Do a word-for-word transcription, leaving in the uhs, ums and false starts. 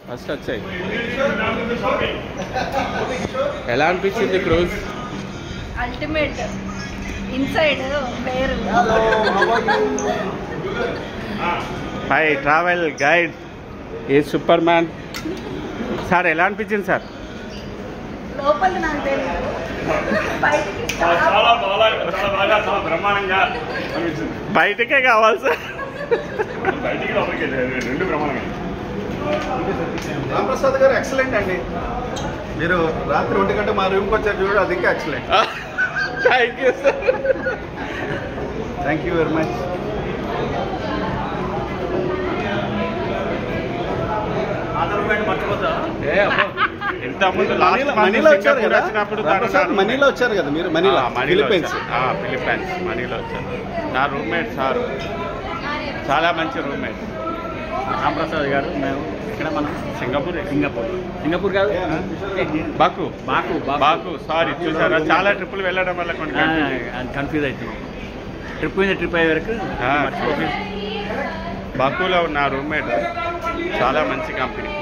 First వచ్చాయి. ఎలా అనిపించింది క్రూజ్? అల్టిమేట్. ఇన్సైడ్ వేరు. Hi travel guide a super man sir, ఎలా అనిపించింది సార్? లోపల నాకు తెలియదు, బయటికి బ్రహ్మాండంగా బయటకే కావాలి సార్. బయటికి లోపలికి రెండు బ్రహ్మాండంగా. రామప్రసాద్ గారు ఎక్సలెంట్ అండి. మీరు రాత్రి ఒంటి గంట మా రూమ్కి వచ్చారు చూడ, అది ఇంకా excellent. Thank you sir. Thank you very much. ఇంత ముందు మనీలో వచ్చారు కదా, వచ్చినప్పుడు మనీలో వచ్చారు కదా మీరు, మనీలో ఫిలిప్పైన్స్. ఫిలిప్పైన్స్ మనీలో వచ్చారు. నా రూమ్మేట్ సార్, చాలా మంచి రూమ్మేట్ రామప్రసాద్ గారు. మేము ఇక్కడ మనం సింగపూర్ సింగపూర్ సింగపూర్ కాదు బాకు బాకు బాకు సారీ, చూసారా చాలా ట్రిప్పులు వెళ్ళడం వల్ల కొన్ని కన్ఫ్యూజ్ అవుతున్నాం. ట్రిప్ మీద ట్రిప్ అయ్యే వరకు బాకులో ఉన్న రూమ్మేట్ చాలా మంచి కంపెనీ.